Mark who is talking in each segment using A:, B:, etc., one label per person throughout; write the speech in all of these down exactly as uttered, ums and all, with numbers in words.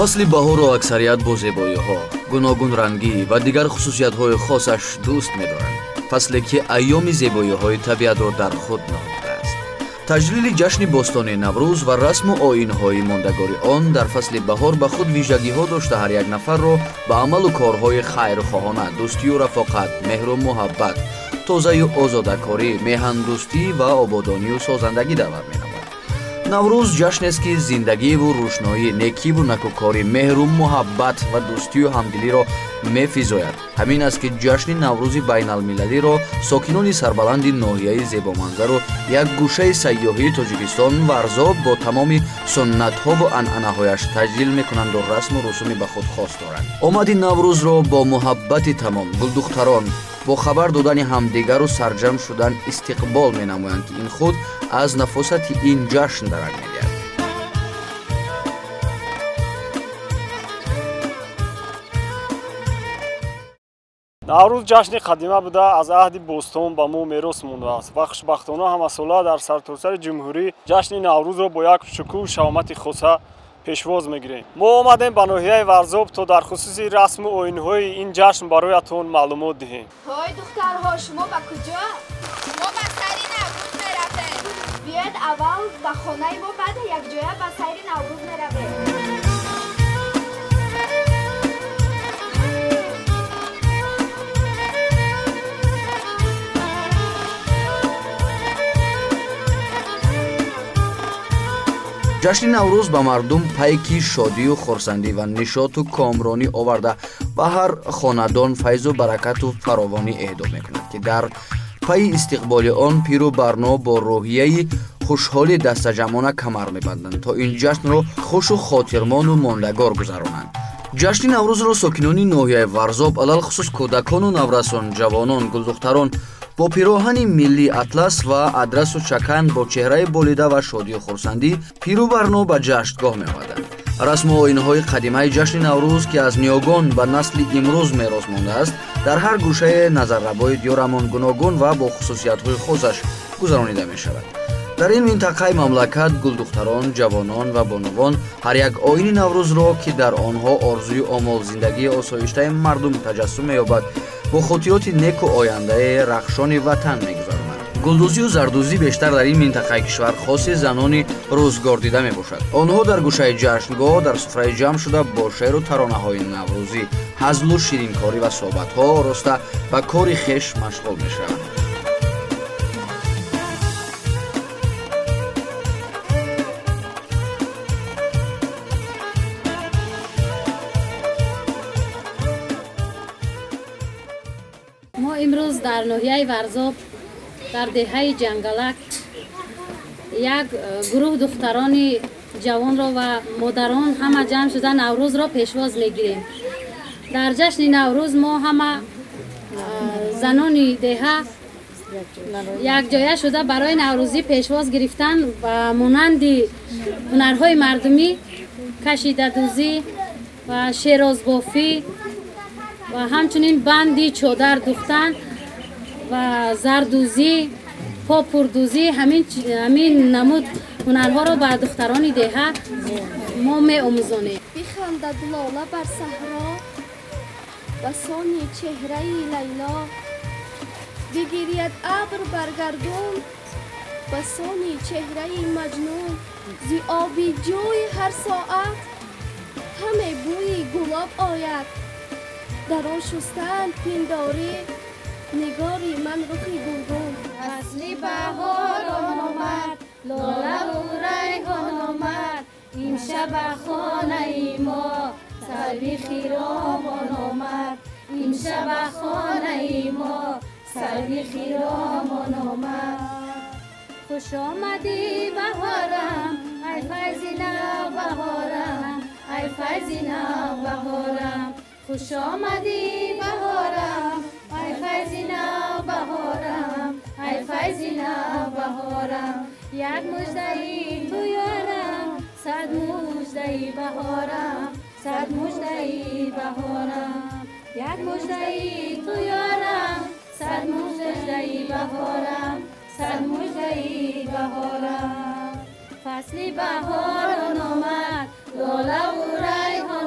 A: فصل بهار و اکثریت با زیبایی‌ها، گوناگون رنگی و دیگر خصوصیت‌های خاصش دوست می‌دارند. فصلی که ایام زیبایی‌های طبیعت را در خود نهفته است. تجلیل جشن بستانی نوروز و رسم و آیین‌های ماندگاری آن در فصل بهار به خود ویژگی‌ها داشته هر یک نفر را به عمل و کارهای خیرخواهانه، دوستی و رفاقت، مهر و محبت، توزیع و آزادکاری، میهندوستی و آبادانی و سازندگی دعوت می‌نماید. نوروز جشن است که زندگی و روشنایی، نیکی و نکوکاری، مهر و محبت و دوستی و همدلی را می‌فزاید. همین است که جشن نوروز بین المللی را ساکنان سربلند ناحیه زیبامنظر و یک گوشه سیاحی تاجیکستان ورزاب با تمام سنت‌ها و عنعنه‌هایش تجلیل می‌کنند و رسم و رسومی به خود خاص دارند. آمد نوروز را با محبت تمام گلدختران با خبر دادن همدیگر و سرجم شدن استقبال می‌نمایند که این خود از نفاست این جشن درک می‌گیرد.
B: наврӯз ҷашни қадима буда аз аҳди бостон ба мо мерос мондааст ва хушбахтона ҳамасола дар сартосари ҷумҳурӣ ҷашни наврӯзро бо як шукӯҳу шаомати хоса пешвоз мегирем. мо омадем ба ноҳияи варзоб то дар хусуси расму оинҳои ин ҷашн бароятон маълумот диҳем.
C: ҳой духтарҳо, шумо ба куҷо? мо ба сайри наврӯз меравем. биёед аввал ба хонаи мо, баъд якҷоя ба сайри наврӯз меравем.
A: ҷашни наврӯз ба мардум пайки шодию хурсандӣ ва нишоту комронӣ оварда ба ҳар хонадон файзу баракату фаровонӣ эҳдо мекунад ки дар пайи истиқболи он пиру барно бо рӯҳияи хушҳоли дастаҷамона камар мебанданд то ин ҷашнро хушу хотирмону мондагор гузаронанд. ҷашни наврӯзро сокинони ноҳияи варзоб алалхусус кӯдакону наврасон, ҷавонон, гулдухтарон бо пироҳани миллӣ атлас ва адрасу чакан бо чеҳраи болида ва шодию хурсандӣ пиру барно ба ҷашнгоҳ меомаданд. расму оинҳои қадимаи ҷашни наврӯз ки аз ниёгон ба насли имрӯз мерос мондааст дар ҳар гӯшаи назаррабои диёрамон гуногун ва бо хусусиятҳои хосаш гузаронида мешавад. дар ин минтақаи мамлакат гулдухтарон, ҷавонон ва бонувон ҳар як оини наврӯзро ки дар онҳо орзуи омол зиндагии осоиштаи мардум таҷассум меёбад бо хотироти неку ояндаи рахшони ватан мегузаронанд. гулдӯзию зардӯзӣ бештар дар ин минтақаи кишвар хоси занони рӯзгордида мебошад. онҳо дар гӯшаи ҷашнгоҳ дар суфрае ҷамъ шуда бо шеъру таронаҳои наврӯзӣ, ҳазлу ширинкорӣ ва суҳбатҳо ороста ба кори хеш машғул мешаванд.
D: мо имрӯз дар ноҳияи варзоб дар деҳаи ҷангалак як гурӯҳ духтарони ҷавонро ва модарон ҳама ҷамъ шуда наврӯзро пешвоз мегирем. дар ҷашни наврӯз мо ҳама занони деҳа якҷоя шуда барои наврӯзӣ пешвоз гирифтан ва монанди ҳунарҳои мардумӣ, кашидадӯзӣ ва шерозбофӣ ва ҳамчунин банди чодар духтан ва зардӯзӣ, попурдӯзӣ, ҳамин намуд ҳунарҳоро ба духтарони деҳа мо меомӯзонем.
C: бихандад лола бар саҳро ба сони чеҳраи лайло, бигирияд абр бар гардун ба сони чеҳраи маҷнун, зи оби ҷӯй ҳар соат ҳаме бӯи гулоб ояд, дар он шустан пиндорӣ нигори ман рухи гулгун.
E: фасли баҳорон омад, лолаву райҳон омад, имшаб ба хонаи мо сарви хиромон омад, имшаб ба хонаи мо сарви хиромон омад. хуш омадӣ баҳорам, ай файзи нав баҳорам, ай файзи нав баҳорам. خوش آمدی بهارم، ای فیضی نو بهارم، ای فیضی نو بهارم. یک مژده‌ای تو یارم، صد مژده‌ای بهارم، صد مژده‌ای بهارم. یک مژده‌ای تو یارم، صد مژده‌ای بهارم، صد مژده‌ای بهارم. فصل بهاران آمد، لاله و ریحان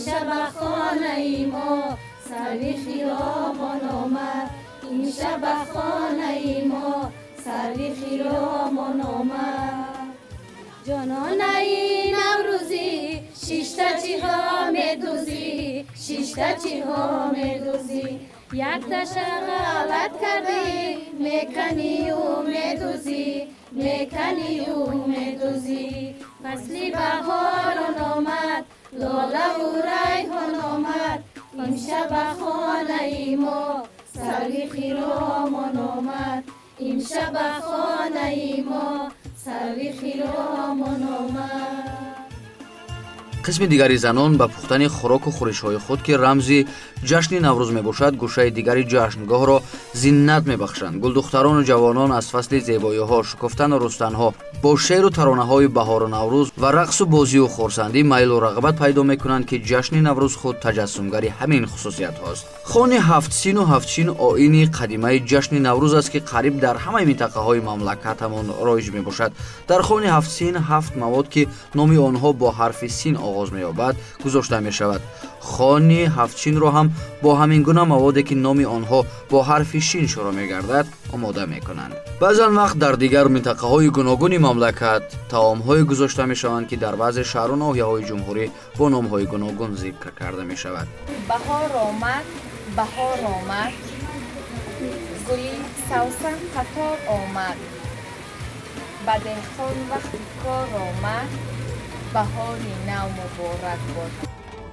E: امشب خانه ما سروی خیابان آمد امشب خانه ما سروی خیابان آمد جانان ای نوروزی شیشتا چی ها میدوزی شیشتا چی ها میدوزی یک دشت غلط کردی میکنی و میدوزی میکنی و میدوزی فصلی بهاران آمد لاله و ریحان آمد امشب خانه ما سروی خیرامان آمد امشب خانه ما سروی خیرامان آمد.
A: قسم دیگری زنان با پختن خوراک و خورش‌های خود که رمزی جشن نوروز میباشد گوشه دیگری جشنگاه را زینت میبخشند. گلدختران و جوانان از فصل زیبایی‌ها، شکفتن و رستن‌ها با شعر و ترانه‌های بهار و نوروز و رقص و بازی و خرسندی میل و رغبت پیدا میکنند که جشن نوروز خود تجسمگری همین خصوصیت هاست. خان هفت سین و هفت چین آیین قدیمی جشن نوروز است که قریب در همه منطقه های مملکتمان رایج میباشد. در خان هفت سین هفت مواد که نام آنها با حرف سین آغاز می‌یابد گذاشته می‌شود. خان هفت چین را هم با همین گونه موادی که نام آنها با حرف شین شروع می‌گردد آماده می‌کنند. بعضن وقت در دیگر منطقه‌های گوناگون مملکت طعام‌های گذاشته می‌شوند که در بعض شهر و ناحیه‌های جمهوری با نام‌های گوناگون ذکر کرده می‌شود.
F: بهار آمد، بهار آمد، گلی سوسن قطار آمد، به دهقان وقتی کار آمد، بهاری نو مبارک باد.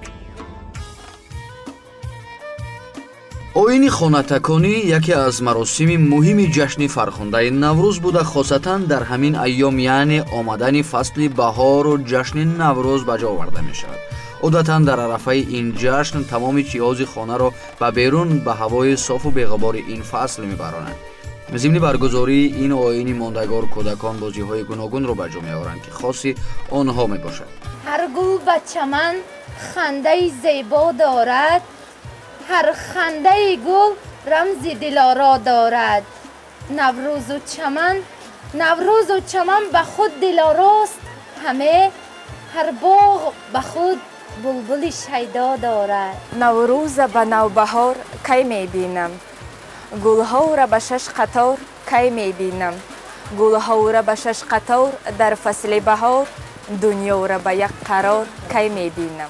A: آیین خانتکانی یکی از مراسم مهم جشن فرخنده نوروز بوده، خاصتا در همین ایام یعنی آمدن فصل بهار و جشن نوروز به جا آورده می شود. عادتا در عرفه این جشن تمام جهاز خانه را به بیرون به هوای صاف و بی‌غبار این فصل میبرانند. ضمن برگزاری این آیین ماندگار کودکان بازی‌های گوناگون را به جا می‌آورند که خاصی آنها میباشد.
E: هر گل به چمن خنده زیبا دارد، هر خنده گل رمز دلارا دارد. نوروز و چمن نوروز و چمن به خود دلاراست همه، هر باغ به خود بلبل شیدا دارد.
F: نوروز به نوبهار کی میبینم، گلها را به شش قطار کی میبینم، گلها را به شش قطار در فصل بهار، دنیا را به یک قرار کی میبینم.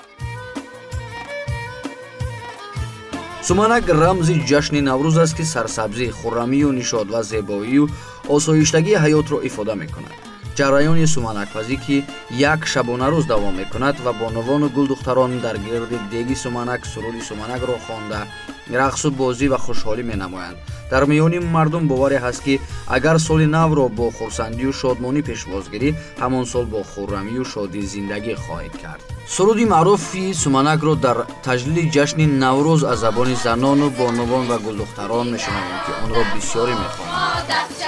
A: سومنک رمز جشن نوروز است که سرسبزی، خرمی و نشاط و زیبایی و آسایشتگی حیات را افاده میکند. جریان سومنک‌پزی که یک شبانه روز دوام میکند و بانوان و گلدختران در گرد دیگ سومنک سرود سومنک را خوانده رقص و بازی و خوشحالی مینمایند. در میان مردم باوری هست که اگر سال نو را با خرسندی و شادمانی پیشواز گیری، همان سال با خرمی و شادی زندگی خواهید کرد. سرودی معروفی سومنک را در تجلیل جشن نوروز از زبان زنان و بانوان و گلدختران میشنویم که آن را بسیاری میخوانند.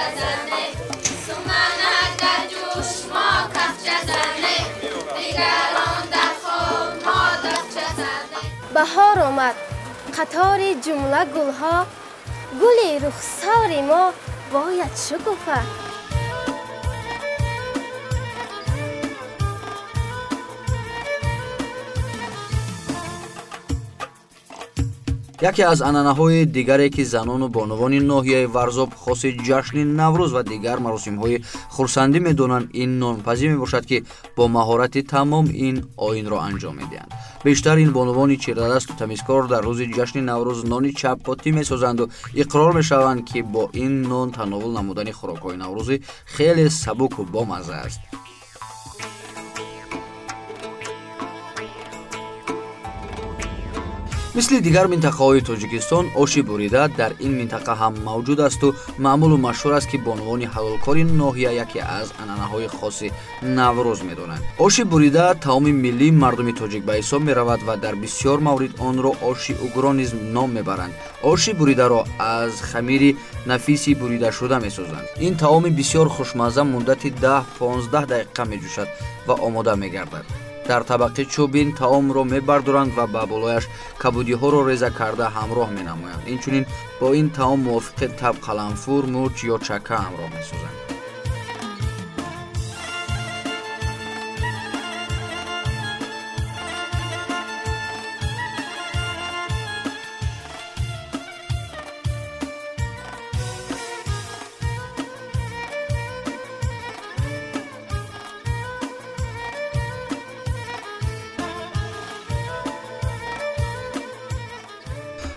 E: بهار آمد، قطار جمله گلها، گل رخسار ما باید شکوفه.
A: یکی از عنعنه‌های دیگری که زنان و بانوان ناحیه ورزاب خاص جشن نوروز و دیگر مراسم‌های خرسندی می‌دانند این نانپزی میباشد که با مهارت تمام این آیین را انجام می‌دهند. بیشتر این بانوان چیره‌دست و تمیزکار در روز جشن نوروز نان چپاتی می‌سازند و اقرار می‌شوند که با این نان تناول نمودن خوراک‌های نوروزی خیلی سبک و بامزه است. مثل دیگر منطقه‌های تاجیکستان، آش بریده در این منطقه هم موجود است و معمول و مشهور است که بانوان حلالکار ناحیه یکی از عنعنه‌های خاص نوروز می‌دانند. آش بریده طعام ملی مردم تاجیک به حساب می‌رود و در بسیار مورد آن را آش اوگرا نیز نام می‌برند. آش بریده را از خمیر نفیسی بریده شده می‌سازند. این طعام بسیار خوشمزه مدت ده پانزده دقیقه می‌جوشد و آماده می‌گردد. در طبقه چوبین طعام را می‌بردارند و به بالایش کبودی‌ها را ریزه کرده همراه می‌نمایند. اینچنین با این طعام موافق تب قلنفور، مرچ یا چکه همراه می‌سازند.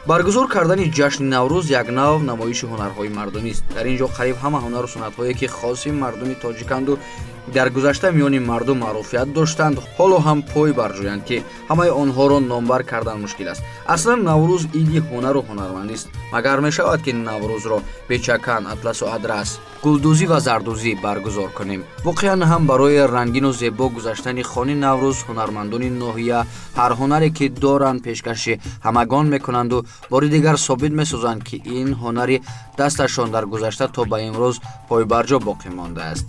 A: баргузор кардани ҷашни наврӯз як нав намоиши ҳунарҳои мардумист. дар ин ҷо қариб ҳама ҳунару санъатҳое ки хоси мардуми тоҷиканду дар гузашта миёни мардум маъруфият доштанд, ҳоло ҳам пой барҷӯянд ки ҳамаи онҳоро номбар кардан мушкил аст. аслан наврӯз иди ҳунару ҳунармандист. магар мешавад ки наврӯзро бечакан, атласу адрас, гулдӯзӣ ва зардӯзӣ баргузор кунем. воқеан ҳам барои рангину зебо гузаштани хони наврӯз ҳунармандони ноҳия ҳар ҳунаре ки доранд пешкаши ҳамагон мекунанду бори дигар собит месозанд ки ин ҳунари дасташон дар гузашта то ба имрӯз пойбарҷо боқӣ мондааст.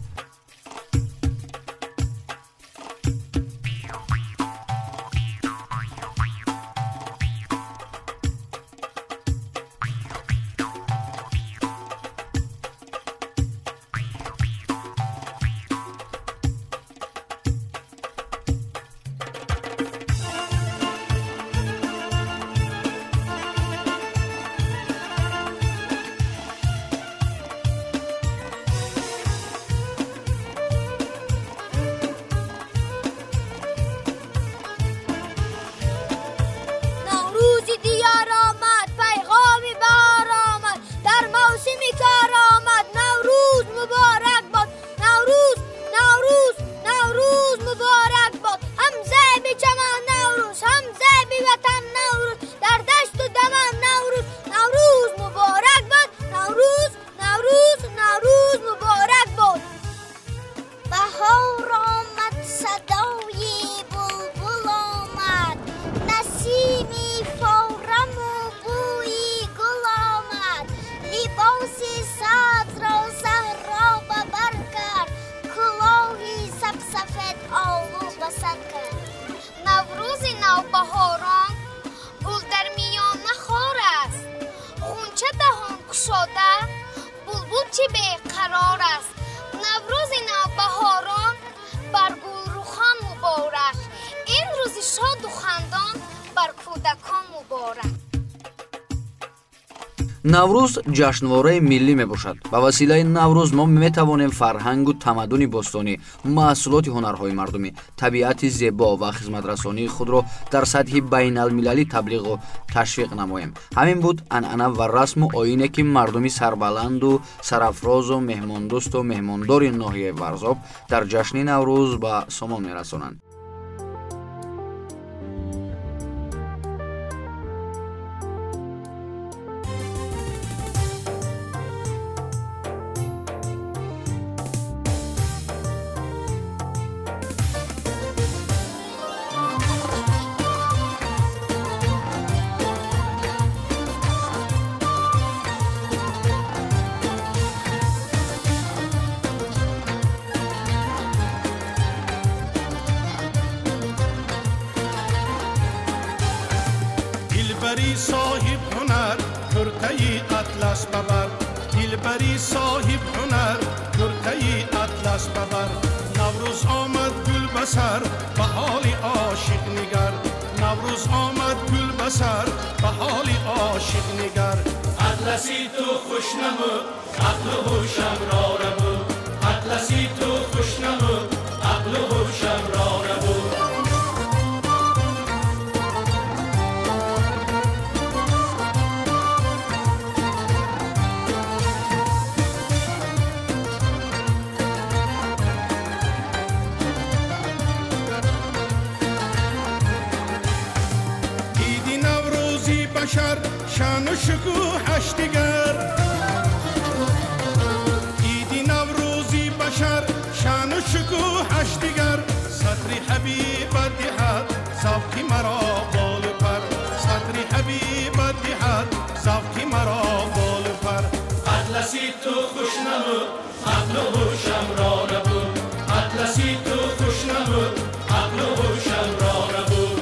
C: наврӯзи навбаҳорон гул дар миёна хор аст, ғунча даҳон кушода булбул чӣ беқарор аст. наврӯзи навбаҳорон бар гулрӯхан муборак, ин рӯзи шоду хандон бар кӯдакон муборак.
A: наврӯз ҷашнвораи миллӣ мебошад. ба василаи наврӯз мо метавонем фарҳангу тамаддуни бостонӣ, маҳсулоти ҳунарҳои мардумӣ, табиати зебо ва хизматрасонии худро дар сатҳи байналмилалӣ таблиғу ташвиқ намоем. ҳамин буд анъана ва расму оине ки мардуми сарбаланду сарафрозу меҳмондӯсту меҳмондори ноҳияи Варзоб дар ҷашни наврӯз ба сомон мерасонанд.
G: دلبری صاحب هنر کرتهی اطلس ببر، دلبری صاحب هنر کرتهی اطلس ببر. نوروز آمد گل بسر به حال عاشق نگر، نوروز آمد گل بسر به حال عاشق نگر. اطلسی تو خوش نمود عقل و هوشم را ربود، اطلسی تو خوش نمود عقل و هوشم را ربود. شان و شکوهش دیگر، عیدی نوروزی بشر شان و شکوهش دیگر. صدری حبیب دیحت ذوقی مرا بال پر، صدری حبیب دیحت ذوقی مرا بال پر. اطلسی تو خوش نمود عقل و هوشم را نبود، اطلسی تو خوش نمود عقل و هوشم را نبود.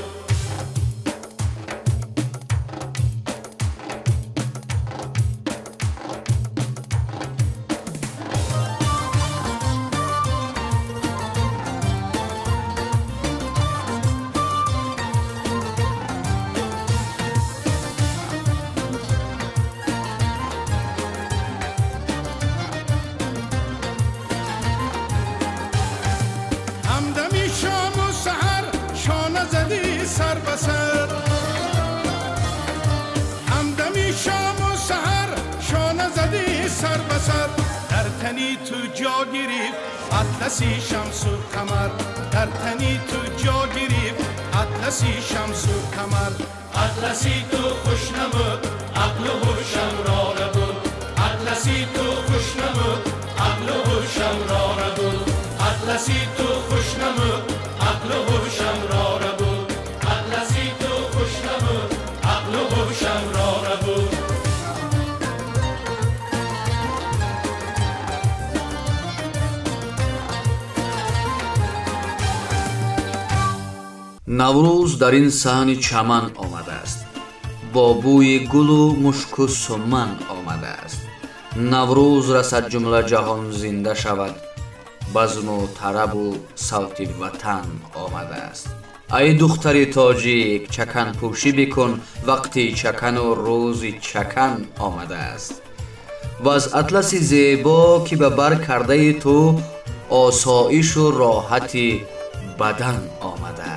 G: بسر در تنی تو جا گرفت اطلسی شمس و قمر در تنی تو جا گرفت اطلسی شمس و قمر اطلسی تو خوش نمود عقل و هوشم را نبود اطلسی تو خوش نمود عقل و هوشم را نبود اطلسی تو خوش نمود عقل و هوشم را نبود اطلسی تو خوش نمود عقل و هوشم را نبود
A: наврӯз дар ин саҳни чаман омадааст, бо бӯи гулу мушку суман омадааст. наврӯз расад ҷумла ҷаҳон зинда шавад, базму тарабу савти ватан омадааст. ай духтари тоҷик, чаканпӯшӣ бикун, вақти чакану рӯзи чакан омадааст. ваз атласи зебо ки ба бар кардаи ту осоишу роҳати бадан омадааст.